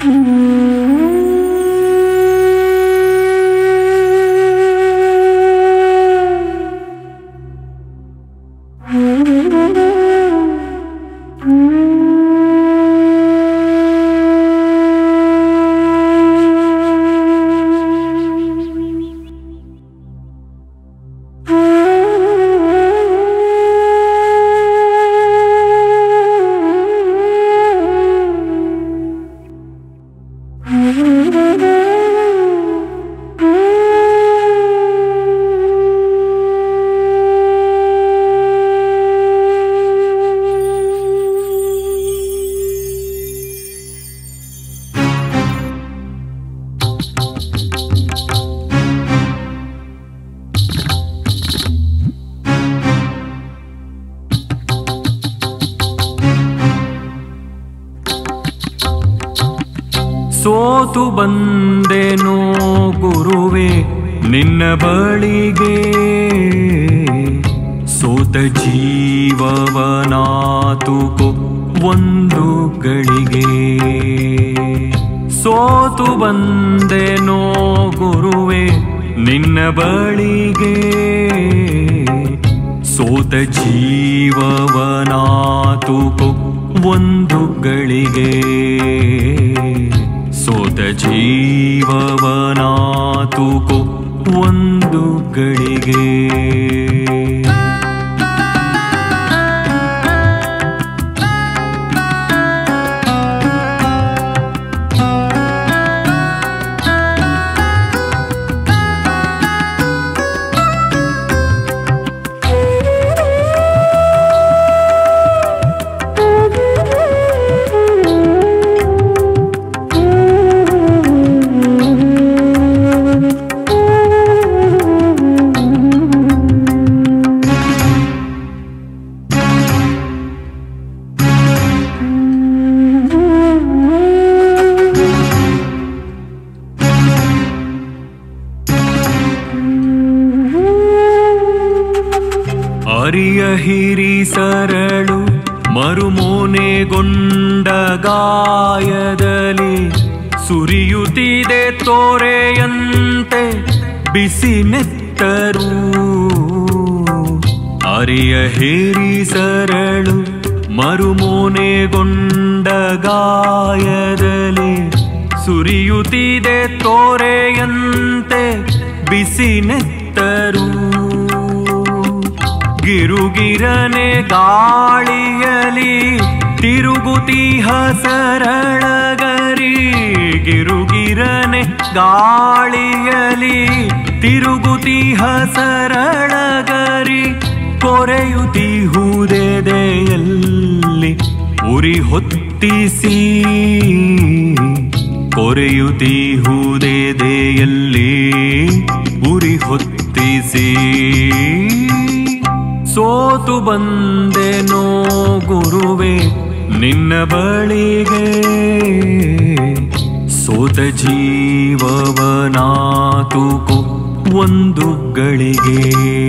ಸೋತು ಬಂದೆನೋ ಗುರುವೇ ನಿನ್ನ ಬಳಿಗೆ, ಸೋತ ಜೀವವನಾತುಕೋ ಒಂದು ಗಳಿಗೆ. ಸೋತು ಬಂದೆನೋ ಗುರುವೇ ನಿನ್ನ ಬಳಿಗೆ, ಸೋತ ಜೀವವನಾತುಕೋ ಒಂದು ಗಳಿಗೆ. ಸೋತ ಜೀವವನಾತುಕೋ ಒಂದು ಗಳಿಗೆ. ಅರಿಯ ಹಿರಿ ಸರಳು ಮರುಮೋನೆಗೊಂಡ ಗಾಯದಲ್ಲಿ ಸುರಿಯುತ್ತಿದೆ ತೋರೆಯಂತೆ ಬಿಸಿ ನೆತ್ತರು. ಅರಿಯ ಹಿರಿ ಸರಳು ಮರುಮೋನೆಗೊಂಡ ಗಾಯದಲ್ಲಿ ಸುರಿಯುತ್ತಿದೆ ತೋರೆಯಂತೆ ಬಿಸಿ ನೆತ್ತರು. ಗಿರುಗಿರನೆ ಗಾಳಿಯಲಿ ತಿರುಗುತಿಹ ಸರಳಗರಿ, ಗಿರುಗಿರನೆ ಗಾಳಿಯಲಿ ತಿರುಗುತಿಹ ಸರಳಗರಿ. ಕೊರೆಯುತ್ತಿಹುದೆದೆಯಲ್ಲಿ ಉರಿ ಹೊತ್ತಿಸಿ, ಕೊರೆಯುತ್ತಿಹುದೆದೆಯಲ್ಲಿ ಉರಿ ಹೊತ್ತಿಸಿ. ಸೋತು ಬಂದೆನೋ ಗುರುವೇ ನಿನ್ನ ಬಳಿಗೆ, ಸೋತ ಜೀವವನಾತುಕೋ ಒಂದು ಗಳಿಗೆ.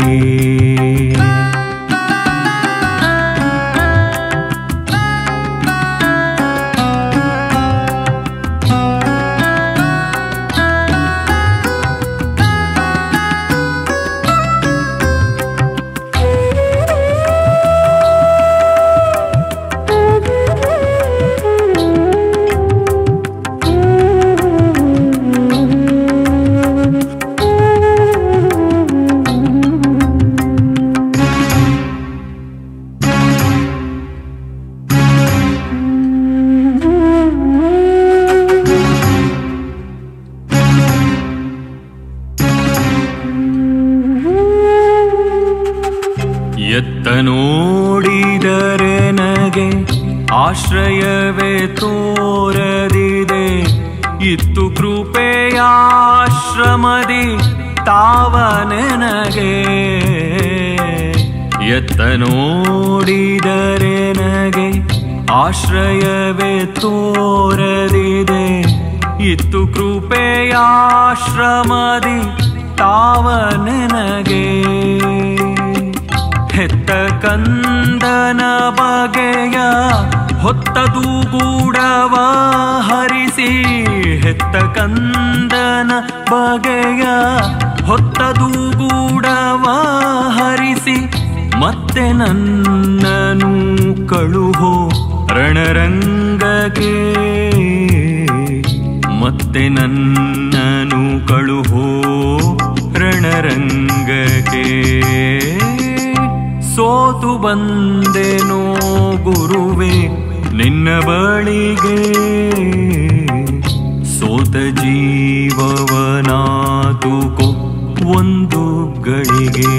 ಎತ್ತ ನೋಡಿದರೆ ನಗೆ ಆಶ್ರಯವೇ ತೋರದಿದೆ, ಇತ್ತು ಕೃಪೆಯಾಶ್ರಮದಿ ತಾವ ನನಗೆ. ಎತ್ತ ನೋಡಿದರೆ ನಗೆ ಆಶ್ರಯವೇ ತೋರದಿದೆ, ಇತ್ತು ಕೃಪೆಯಾಶ್ರಮದಿ ತಾವ ನನಗೆ. ಹೆತ್ತ ಕಂದನ ಬಗೆಯ ಹೊತ್ತದು ಗೂಡವ ಹರಿಸಿ ಹೆತ್ತ ಕಂದನ ಬಗೆಯ ಹೊತ್ತದು ಗೂಡವ ಹರಿಸಿ ಮತ್ತೆ ನನ್ನನು ಕಳುಹೋ ರಣರಂಗಕ್ಕೆ ಮತ್ತೆ ನನ್ನನು ಕಳುಹೋ ರಣರಂಗಕ್ಕೆ ಸೋತು ಬಂದೆನೋ ಗುರುವೇ ನಿನ್ನ ಬಳಿಗೆ ಸೋತ ಜೀವವನಾತುಕೋ ಒಂದು ಗಳಿಗೆ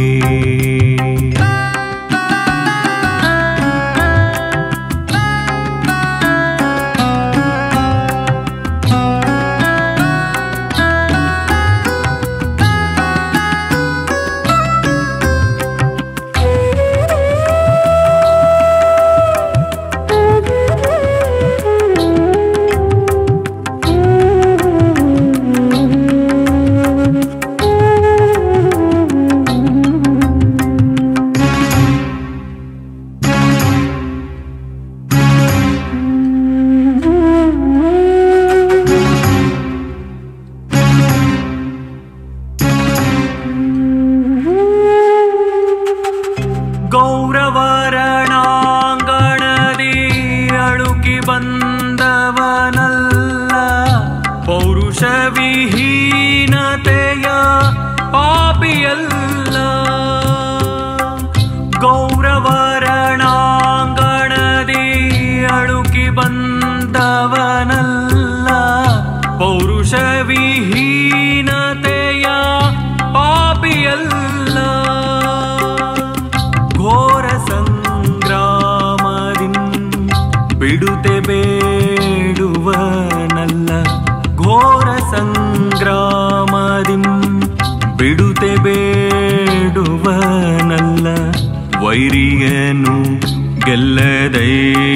ವೈರಿಯನು ಗೆಲ್ಲದೈ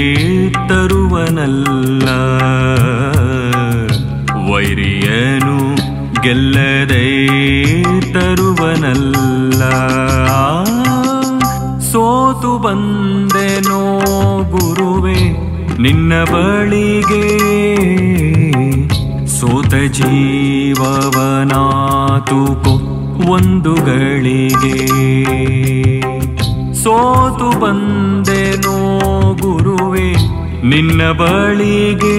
ತರುವನಲ್ಲ ವೈರಿಯನು ಗೆಲ್ಲದೈ ತರುವನಲ್ಲ ಸೋತು ಬಂದೆನೋ ಗುರುವೇ ನಿನ್ನ ಬಳಿಗೆ ಸೋತ ಜೀವವನಾತುಕೋ ಒಂದು ಗಳಿಗೆ ಸೋತು ಬಂದೆನೋ ಗುರುವೇ ನಿನ್ನ ಬಳಿಗೆ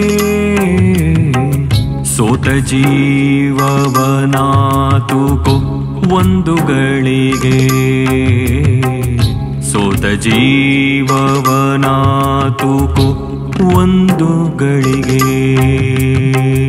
ಸೋತ ಜೀವವನಾತುಕೋ ಒಂದು ಗಳಿಗೆ ಸೋತ ಜೀವವನಾತುಕೋ ಒಂದು ಗಳಿಗೆ